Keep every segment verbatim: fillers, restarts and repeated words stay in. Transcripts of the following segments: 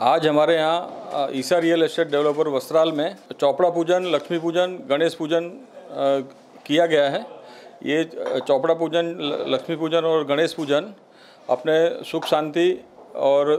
आज हमारे यहाँ Isa real estate developer Vastral में चौपड़ा पूजन, लक्ष्मी पूजन, गणेश पूजन किया गया है। ये चौपड़ा पूजन, लक्ष्मी पूजन और गणेश पूजन अपने सुख शांति और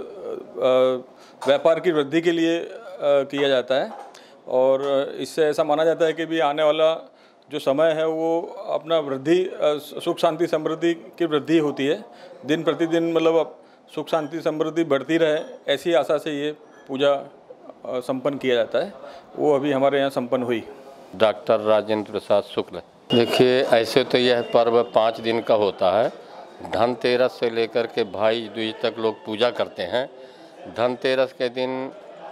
व्यापार की वृद्धि के लिए किया जाता है और इससे ऐसा माना जाता है कि भी आने वाला जो समय है वो अपना वृद्धि, सुख शांति समृद्धि की वृद्धि होती है। दिन प्रतिदिन मतलब सुख शांति समृद्धि बढ़ती रहे, ऐसी आशा से ये पूजा संपन्न किया जाता है। वो अभी हमारे यहाँ संपन्न हुई। डॉक्टर राजेंद्र प्रसाद शुक्ल। देखिए, ऐसे तो यह पर्व पाँच दिन का होता है। धनतेरस से लेकर के भाई दूज तक लोग पूजा करते हैं। धनतेरस के दिन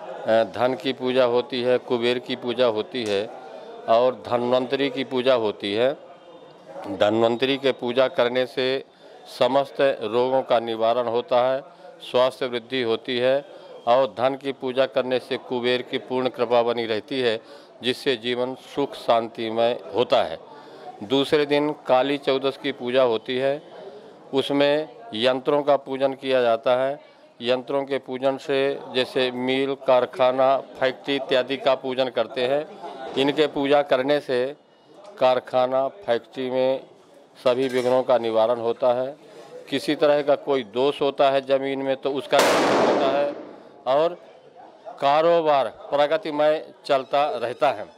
धन की पूजा होती है, कुबेर की पूजा होती है और धन्वंतरी की पूजा होती है। धन्वंतरी के पूजा करने से समस्त रोगों का निवारण होता है, स्वास्थ्य वृद्धि होती है और धन की पूजा करने से कुबेर की पूर्ण कृपा बनी रहती है, जिससे जीवन सुख शांतिमय होता है। दूसरे दिन काली चौदस की पूजा होती है। उसमें यंत्रों का पूजन किया जाता है। यंत्रों के पूजन से जैसे मिल, कारखाना, फैक्ट्री इत्यादि का पूजन करते हैं। इनके पूजा करने से कारखाना, फैक्ट्री में सभी विघ्नों का निवारण होता है। किसी तरह का कोई दोष होता है ज़मीन में तो उसका निवारण होता है और कारोबार प्रगतिमय चलता रहता है।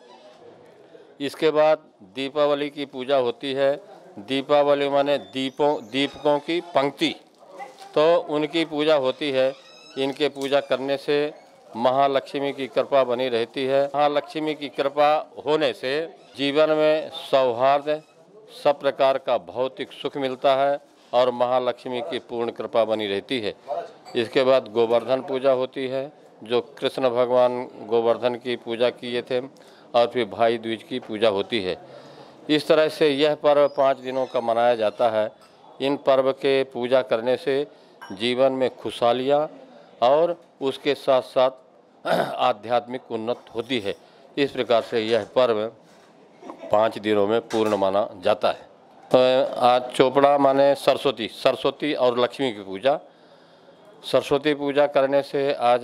इसके बाद दीपावली की पूजा होती है। दीपावली माने दीपों दीपकों की पंक्ति, तो उनकी पूजा होती है। इनके पूजा करने से महालक्ष्मी की कृपा बनी रहती है। महालक्ष्मी की कृपा होने से जीवन में सौहार्द, सब प्रकार का भौतिक सुख मिलता है और महालक्ष्मी की पूर्ण कृपा बनी रहती है। इसके बाद गोवर्धन पूजा होती है, जो कृष्ण भगवान गोवर्धन की पूजा किए थे, और फिर भाई दूज की पूजा होती है। इस तरह से यह पर्व पाँच दिनों का मनाया जाता है। इन पर्व के पूजा करने से जीवन में खुशहालियाँ और उसके साथ साथ आध्यात्मिक उन्नति होती है। इस प्रकार से यह पर्व पाँच दिनों में पूर्ण माना जाता है। तो आज चौपड़ा माने सरस्वती सरस्वती और लक्ष्मी की पूजा। सरस्वती पूजा करने से आज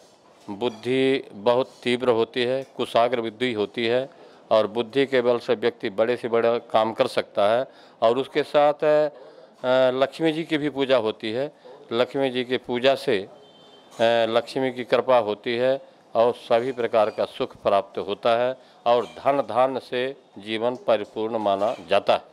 बुद्धि बहुत तीव्र होती है, कुशाग्र बुद्धि होती है और बुद्धि के बल से व्यक्ति बड़े से बड़ा काम कर सकता है। और उसके साथ लक्ष्मी जी की भी पूजा होती है। लक्ष्मी जी की पूजा से लक्ष्मी की कृपा होती है और सभी प्रकार का सुख प्राप्त होता है और धन धान्य से जीवन परिपूर्ण माना जाता है।